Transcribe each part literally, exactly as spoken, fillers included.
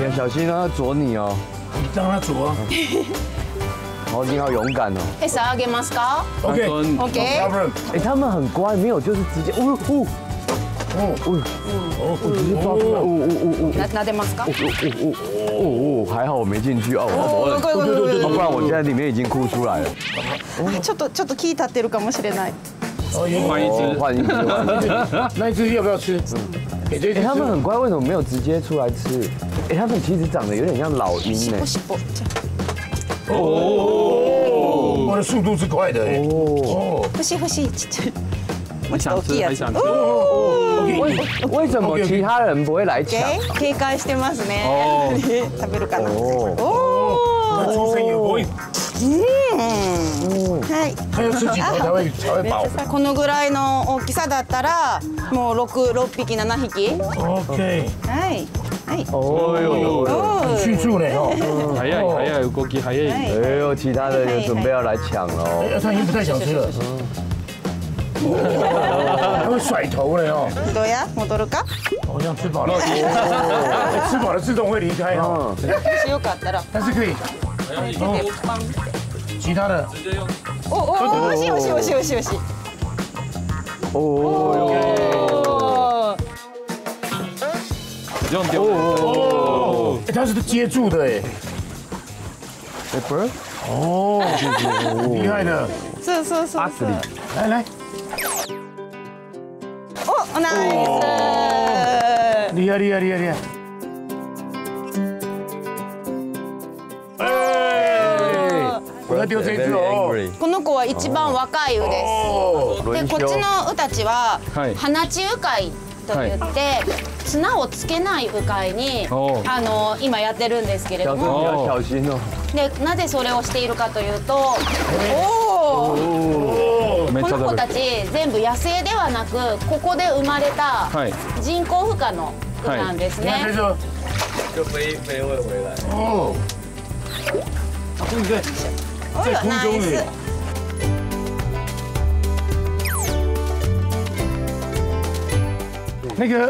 呀，小心啊，他啄你哦。 你让他啄啊。 毛巾好勇敢哦。 餌あげますか OK OK。 哎，他们很乖，没有就是直接，哦哦哦哦哦，直接抓出来，哦哦哦哦。 な撫でますか？ 哦哦哦哦，还好我没进去哦，我对对对对不然我现在里面已经哭出来了。 ちょっとちょっと気立ってるかもしれない。 哦， 换一只， 换一只，换一只。 那一只要不要吃？给这一只。 他们很乖，为什么没有直接出来吃？哎，他们其实长得有点像老鹰呢。 哦，我的速度是快的哎。哦， 欲しい欲しいちっちゃい。 很想吃，很想吃。 为为什么其他人不会来抢？ 警戒してますね。食べるかな。 它出生也不会。 はい。 它要吃几头才会才会饱このぐらいの大きさだったらもう六六匹七匹。 ？OK。 はいはい。 哦哟， 很迅速呢哦。 早い早い動き早い。 哎呦，其他的也准备要来抢了。 哎，它已经不太想吃了。它会甩头了哦。 どうや戻るか？ 好像吃饱了。吃饱了自动会离开哦。 もしよかったら。 但是可以。其他的。 おおおしいおしいおしいおしいおしい。 哦， 用丢。 哦，它是接住的哎。 哎不是， 哦，厉害的。 そうそうそう。 八十里。 来来。 おナイス。 厉害厉害厉害厉害。我要丢这只哦。 この子は一番若いウです。でこっちのウたちは放ち鵜飼いといって綱をつけない鵜飼いにあの今やってるんですけれども。 小心哦。 でなぜそれをしているかというと、おお。この子たち全部野生ではなくここで生まれた人工孵化の鵜なんですね。 就飞飞会回来。 哦。对对。在空中里。那个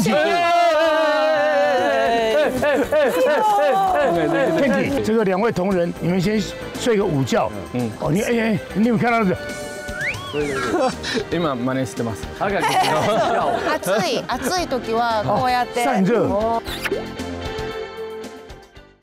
Kenty，Kenty，这个两位同仁，你们先睡个午觉。嗯。哦，你哎哎，你有看到这个？ 今真似してます。 他感觉暑い暑い時はこうやって。 散热。